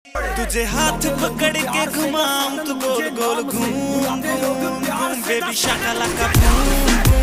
तुझे हाथ पकड़ के घुमाऊं तो गोल गोल घूम घूम घूम बेबी शाकाला का बूम।